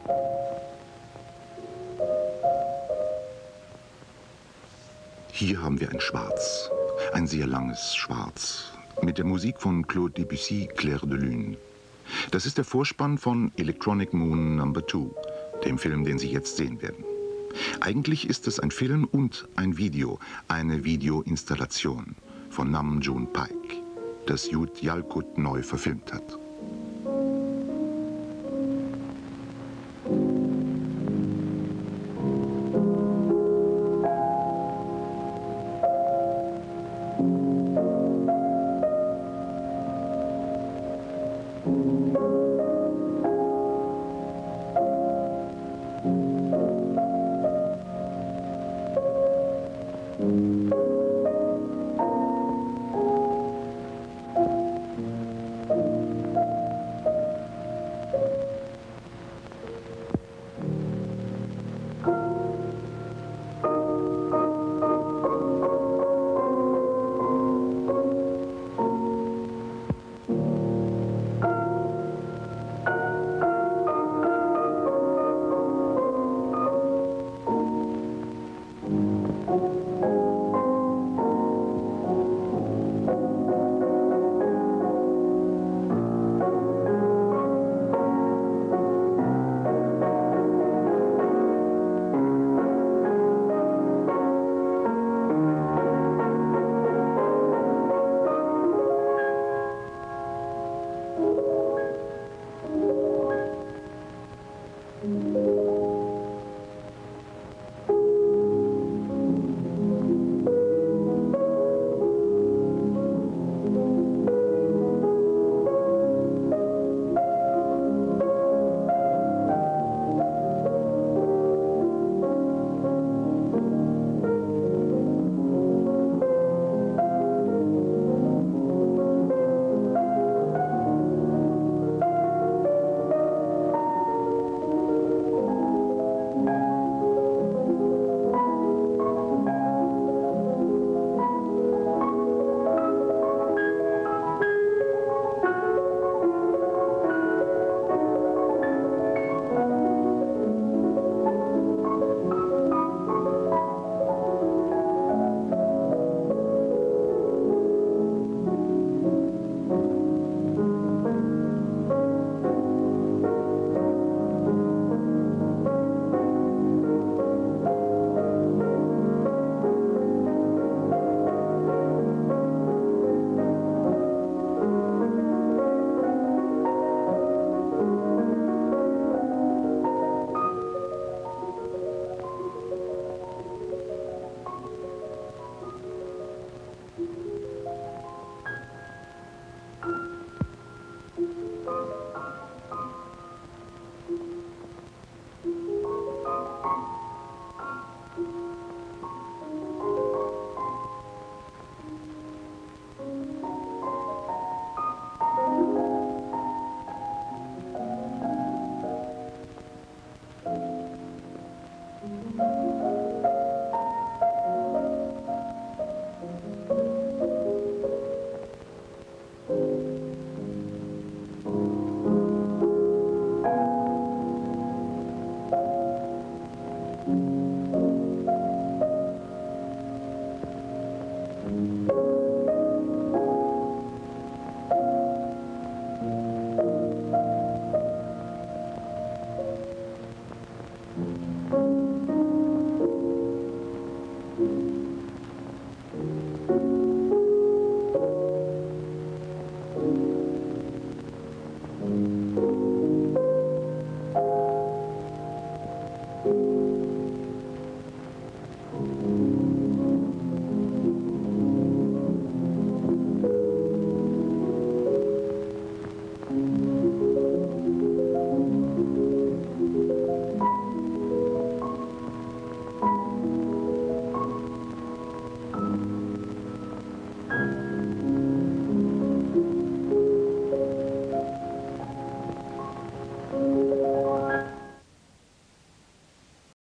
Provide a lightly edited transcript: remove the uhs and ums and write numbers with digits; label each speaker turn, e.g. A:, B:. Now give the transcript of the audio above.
A: Hier haben wir ein Schwarz, ein sehr langes Schwarz, mit der Musik von Claude Debussy, Clair de Lune. Das ist der Vorspann von Electronic Moon No. 2, dem Film, den Sie jetzt sehen werden. Eigentlich ist es ein Film und ein Video, eine Videoinstallation von Nam June Paik, das Jud Yalkut neu verfilmt hat.